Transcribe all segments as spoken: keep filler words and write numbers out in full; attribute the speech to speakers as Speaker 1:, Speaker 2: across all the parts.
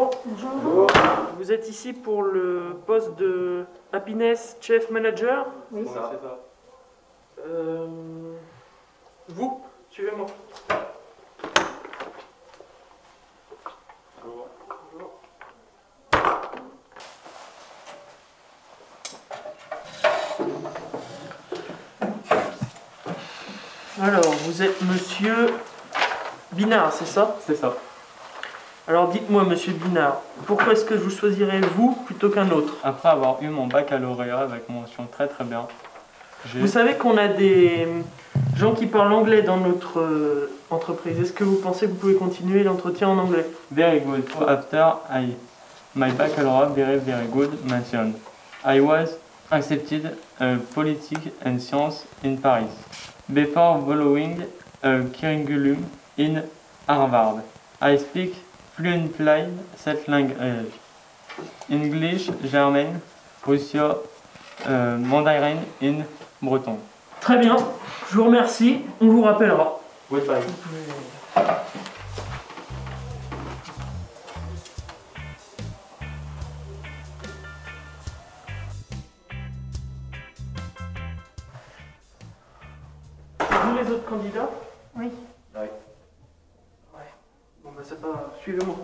Speaker 1: Bonjour.
Speaker 2: Bonjour.
Speaker 1: Vous êtes ici pour le poste de Happiness Chef Manager?
Speaker 2: Oui.
Speaker 3: C'est ça.
Speaker 1: Euh, vous, suivez-moi. Alors, vous êtes monsieur Binard, c'est ça?
Speaker 3: C'est ça.
Speaker 1: Alors dites-moi, monsieur Binard, pourquoi est-ce que je vous choisirais vous plutôt qu'un autre?
Speaker 3: Après avoir eu mon baccalauréat avec mention très très bien, j'ai...
Speaker 1: Vous savez qu'on a des gens qui parlent anglais dans notre euh, entreprise. Est-ce que vous pensez que vous pouvez continuer l'entretien en anglais?
Speaker 3: Very good. After I my baccalaureate, very very good mentioned. I was accepted uh, politics and science in Paris. Before following a curriculum in Harvard, I speak fluently sept languages: English, German, Russian, uh, Mandarin in breton.
Speaker 1: Très bien, je vous remercie, on vous rappellera.
Speaker 3: Goodbye.
Speaker 1: Vous les autres candidats?
Speaker 2: Oui.
Speaker 3: Ouais.
Speaker 1: Ouais. Bon bah c'est pas... Suivez-moi.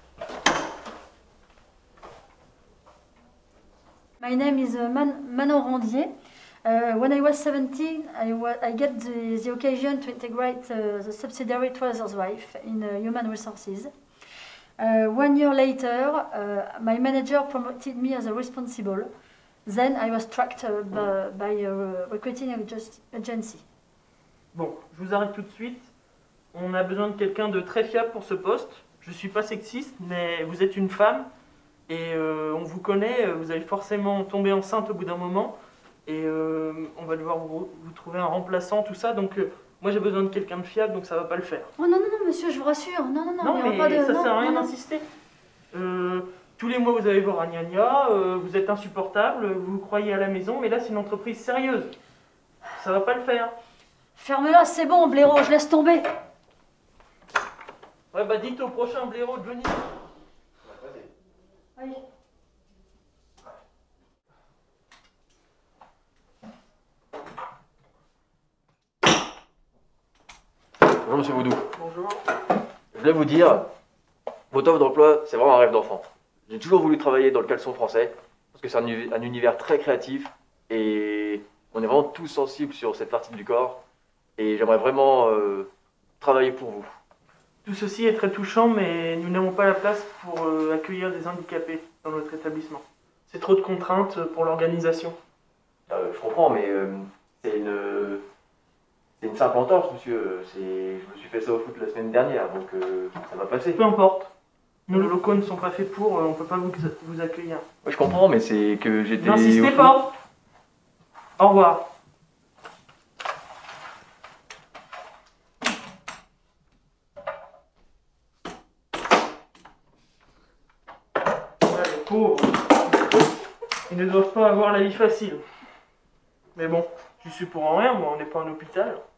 Speaker 2: My name is uh, Man Manon Randier. Uh, when I was seventeen, I, wa I get the, the occasion to integrate uh, the subsidiary Treasurer's Wife in uh, human resources. Uh, one year later, uh, my manager promoted me as a responsible. Then I was tracked uh, by, by a recruiting agency.
Speaker 1: Bon, je vous arrête tout de suite. On a besoin de quelqu'un de très fiable pour ce poste. Je suis pas sexiste, mais vous êtes une femme et euh, on vous connaît, vous allez forcément tomber enceinte au bout d'un moment et euh, on va devoir vous, vous trouver un remplaçant, tout ça. Donc euh, moi j'ai besoin de quelqu'un de fiable, donc ça va pas le faire.
Speaker 2: Oh non, non, non, monsieur, je vous rassure. Non, non, non,
Speaker 1: Non,
Speaker 2: il y aura
Speaker 1: mais
Speaker 2: pas de...
Speaker 1: ça
Speaker 2: non,
Speaker 1: sert à rien
Speaker 2: non, non.
Speaker 1: d'insister. Euh, tous les mois vous allez voir un gna-gna, euh, vous êtes insupportable, vous vous croyez à la maison, mais là c'est une entreprise sérieuse. Ça va pas le faire.
Speaker 2: Ferme-la, c'est bon, blaireau, je laisse tomber.
Speaker 1: Ouais bah dites au prochain blaireau de venir.
Speaker 2: Oui.
Speaker 4: Bonjour Monsieur Voudou.
Speaker 1: Bonjour.
Speaker 4: Je voulais vous dire, votre offre d'emploi, c'est vraiment un rêve d'enfant. J'ai toujours voulu travailler dans le caleçon français, parce que c'est un, uni- un univers très créatif, et on est vraiment tous sensibles sur cette partie du corps, et j'aimerais vraiment euh, travailler pour vous.
Speaker 1: Tout ceci est très touchant, mais nous n'avons pas la place pour euh, accueillir des handicapés dans notre établissement. C'est trop de contraintes pour l'organisation.
Speaker 4: Euh, je comprends, mais euh, c'est une, c'est une simple entorse, monsieur. C'est, je me suis fait ça au foot la semaine dernière, donc euh, ça va passer.
Speaker 1: Peu importe. Nos locaux ne sont pas faits pour, euh, on ne peut pas vous, vous accueillir.
Speaker 4: Oui, je comprends, mais c'est que j'étais... au
Speaker 1: N'insistez
Speaker 4: foot.
Speaker 1: pas. Au revoir. Ouais, les pauvres. Ils ne doivent pas avoir la vie facile. Mais bon, j'y suis pour rien, moi, on n'est pas un hôpital.